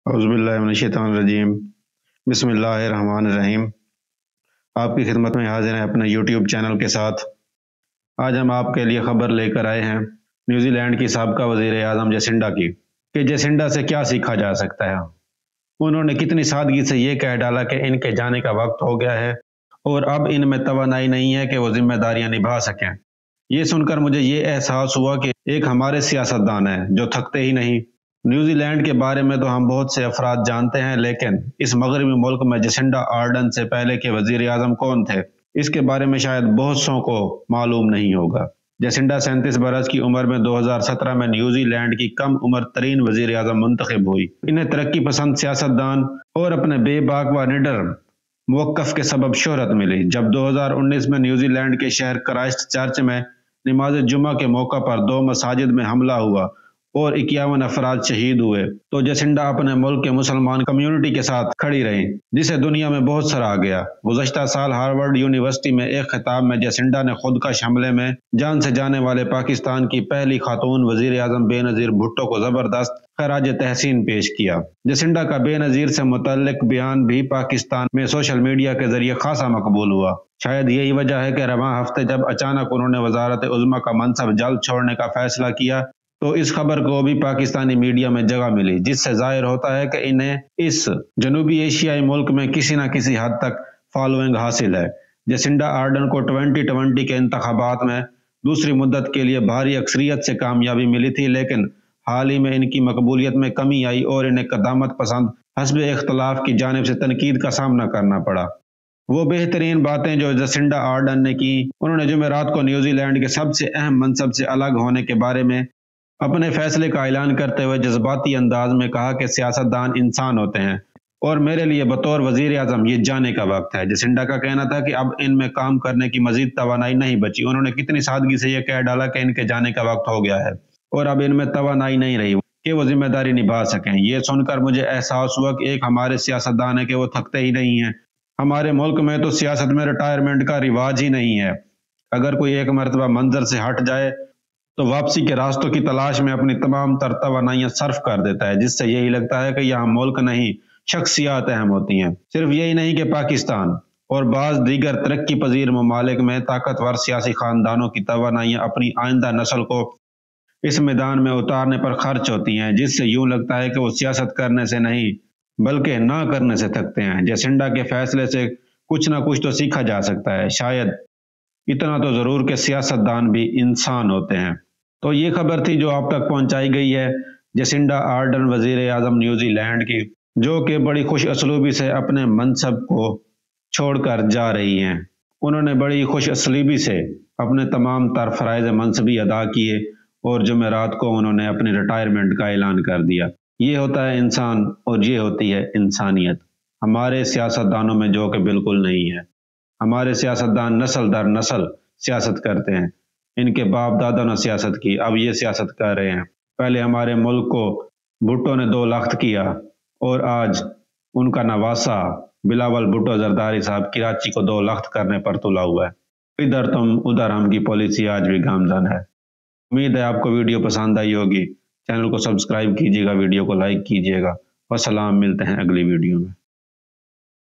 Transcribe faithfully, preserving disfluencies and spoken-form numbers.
اعوذ باللہ من الشیطان الرجیم بسم اللہ الرحمن الرحیم۔ آپ کی خدمت میں حاضر ہیں اپنے یوٹیوب چینل کے ساتھ۔ آج ہم آپ کے لیے خبر لے کر آئے ہیں نیوزی لینڈ کی سابقہ وزیر اعظم جیسنڈا کی کہ جیسنڈا سے کیا سیکھا جا سکتا ہے۔ انہوں نے کتنی سادگی سے یہ کہہ ڈالا کہ ان کے جانے کا وقت ہو گیا ہے اور اب ان میں توانائی نہیں ہے کہ وہ ذمہ داریاں نبھا سکیں۔ یہ سن کر مجھے یہ احساس ہوا کہ ایک ہمارے سیاستدان ہیں جو تھکتے ہی نہیں۔ نیوزی لینڈ کے بارے میں تو ہم بہت سے افراد جانتے ہیں، لیکن اس مغربی ملک میں جیسنڈا آرڈن سے پہلے کے وزیر اعظم کون تھے، اس کے بارے میں شاید بہت سو کو معلوم نہیں ہوگا۔ جیسنڈا سینتیس برس کی عمر میں دو ہزار سترہ میں نیوزی لینڈ کی کم عمر ترین وزیر اعظم منتخب ہوئی۔ انہیں ترقی پسند سیاستدان اور اپنے بے باک و نڈر موقف کے سبب شہرت ملی۔ جب دو ہزار انیس میں نیوزی لینڈ کے شہر کرائسٹ چرچ میں نماز جمعہ کے موقع پر دو مساجد میں حملہ ہوا اور اکیاون افراد شہید ہوئے تو جیسنڈا اپنے ملک کے مسلمان کمیونٹی کے ساتھ کھڑی رہیں، جسے دنیا میں بہت سراہا گیا۔ گزشتہ سال ہارورڈ یونیورسٹی میں ایک خطاب میں جیسنڈا نے خودکش حملے میں جان سے جانے والے پاکستان کی پہلی خاتون وزیر اعظم بے نظیر بھٹو کو زبردست خراج تحسین پیش کیا۔ جیسنڈا کا بے نظیر سے متعلق بیان بھی پاکستان میں سوشل میڈیا کے ذریعے خاصا مقبول ہوا۔ شاید یہی وجہ ہے کہ رواں ہفتے جب اچانک انہوں نے وزارت عظمیٰ کا منصب جلد چھوڑنے کا فیصلہ کیا تو اس خبر کو بھی پاکستانی میڈیا میں جگہ ملی، جس سے ظاہر ہوتا ہے کہ انہیں اس جنوبی ایشیائی ملک میں کسی نہ کسی حد تک فالوئنگ حاصل ہے۔ جیسنڈا آرڈن کو ٹوئنٹی ٹوئنٹی کے انتخابات میں دوسری مدت کے لیے بھاری اکثریت سے کامیابی ملی تھی، لیکن حال ہی میں ان کی مقبولیت میں کمی آئی اور انہیں قدامت پسند حزب اختلاف کی جانب سے تنقید کا سامنا کرنا پڑا۔ وہ بہترین باتیں جو جیسنڈا آرڈن نے کی، انہوں نے جمعرات کو نیوزی لینڈ کے سب سے اہم منصب سے الگ ہونے کے بارے میں اپنے فیصلے کا اعلان کرتے ہوئے جذباتی انداز میں کہا کہ سیاستدان انسان ہوتے ہیں اور میرے لیے بطور وزیر اعظم یہ جانے کا وقت ہے۔ جیسنڈا کا کہنا تھا کہ اب ان میں کام کرنے کی مزید توانائی نہیں بچی۔ انہوں نے کتنی سادگی سے یہ کہہ ڈالا کہ ان کے جانے کا وقت ہو گیا ہے اور اب ان میں توانائی نہیں رہی کہ وہ ذمہ داری نبھا سکیں۔ یہ سن کر مجھے احساس ہوا کہ ایک ہمارے سیاستدان ہے کہ وہ تھکتے ہی نہیں ہیں۔ ہمارے ملک میں تو سیاست میں ریٹائرمنٹ کا رواج ہی نہیں ہے۔ اگر کوئی ایک مرتبہ منظر سے ہٹ جائے تو واپسی کے راستوں کی تلاش میں اپنی تمام تر توانائیاں صرف کر دیتا ہے، جس سے یہی لگتا ہے کہ یہاں ملک نہیں شخصیات اہم ہوتی ہیں۔ صرف یہی نہیں کہ پاکستان اور بعض دیگر ترقی پذیر ممالک میں طاقتور سیاسی خاندانوں کی توانائیاں اپنی آئندہ نسل کو اس میدان میں اتارنے پر خرچ ہوتی ہیں، جس سے یوں لگتا ہے کہ وہ سیاست کرنے سے نہیں بلکہ نہ کرنے سے تھکتے ہیں۔ جیسنڈا کے فیصلے سے کچھ نہ کچھ تو سیکھا جا سکتا ہے، شاید اتنا تو ضرور کہ سیاستدان بھی انسان ہوتے ہیں۔ تو یہ خبر تھی جو آپ تک پہنچائی گئی ہے جیسنڈا آرڈن وزیر اعظم نیوزی لینڈ کی، جو کہ بڑی خوش اسلوبی سے اپنے منصب کو چھوڑ کر جا رہی ہیں۔ انہوں نے بڑی خوش اسلوبی سے اپنے تمام تر فرائض منصبی ادا کیے اور جمعرات کو انہوں نے اپنی ریٹائرمنٹ کا اعلان کر دیا۔ یہ ہوتا ہے انسان اور یہ ہوتی ہے انسانیت ہمارے سیاستدانوں میں، جو کہ بالکل نہیں ہے۔ ہمارے سیاستدان نسل در نسل سیاست کرتے ہیں، ان کے باپ دادا نے سیاست کی، اب یہ سیاست کر رہے ہیں۔ پہلے ہمارے ملک کو بھٹو نے دو لخت کیا اور آج ان کا نواسا بلاول بھٹو زرداری صاحب کراچی کو دو لخت کرنے پر تلا ہوا ہے۔ ادھر تم ادھر ہم کی پالیسی آج بھی گامزن ہے۔ امید ہے آپ کو ویڈیو پسند آئی ہوگی۔ چینل کو سبسکرائب کیجیے گا، ویڈیو کو لائک کیجیے گا۔ والسلام، ملتے ہیں اگلی ویڈیو میں۔